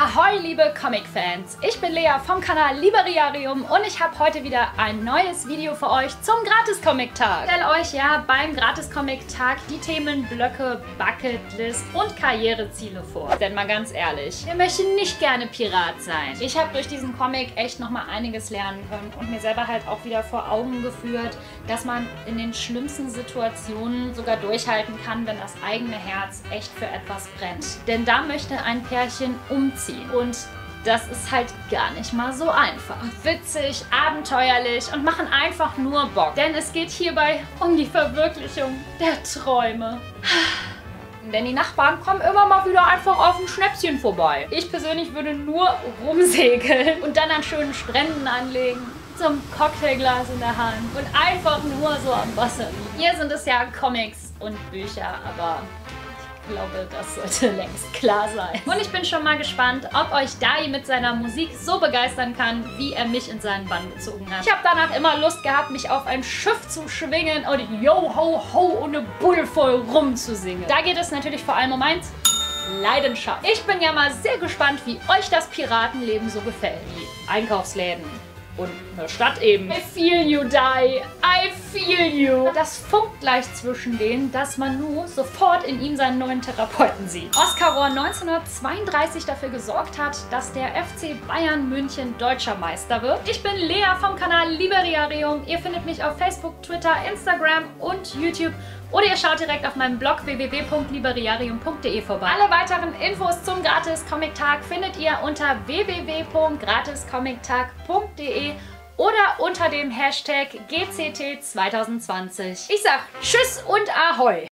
Ahoi, liebe Comic-Fans! Ich bin Lea vom Kanal Liberiarium und ich habe heute wieder ein neues Video für euch zum Gratis-Comic-Tag. Ich stelle euch ja beim Gratis-Comic-Tag die Themenblöcke Bucketlist und Karriereziele vor. Denn mal ganz ehrlich, wir möchten nicht gerne Pirat sein. Ich habe durch diesen Comic echt nochmal einiges lernen können und mir selber halt auch wieder vor Augen geführt, dass man in den schlimmsten Situationen sogar durchhalten kann, wenn das eigene Herz echt für etwas brennt. Denn da möchte ein Pärchen umziehen und das ist halt gar nicht mal so einfach. Witzig, abenteuerlich und machen einfach nur Bock. Denn es geht hierbei um die Verwirklichung der Träume. Denn die Nachbarn kommen immer mal wieder einfach auf ein Schnäpschen vorbei. Ich persönlich würde nur rumsegeln und dann an schönen Stränden anlegen, zum Cocktailglas in der Hand und einfach nur so am Wasser liegen. Hier sind es ja Comics und Bücher, aber ich glaube, das sollte längst klar sein. Und ich bin schon mal gespannt, ob euch Dai mit seiner Musik so begeistern kann, wie er mich in seinen Bann gezogen hat. Ich habe danach immer Lust gehabt, mich auf ein Schiff zu schwingen und yo ho ho und eine Bulle voll rumzusingen. Da geht es natürlich vor allem um eins: Leidenschaft. Ich bin ja mal sehr gespannt, wie euch das Piratenleben so gefällt. Die Einkaufsläden und eine Stadt eben. I feel you, Dai. I feel you. Das funkt gleich zwischen denen, dass Manu sofort in ihm seinen neuen Therapeuten sieht. Oskar Rohr 1932 dafür gesorgt hat, dass der FC Bayern München deutscher Meister wird. Ich bin Lea vom Kanal Liberiarium. Ihr findet mich auf Facebook, Twitter, Instagram und YouTube. Oder ihr schaut direkt auf meinem Blog www.liberiarium.de vorbei. Alle weiteren Infos zum Gratis-Comic-Tag findet ihr unter www.gratiscomic-tag.de oder unter dem Hashtag GCT2020. Ich sag Tschüss und Ahoi!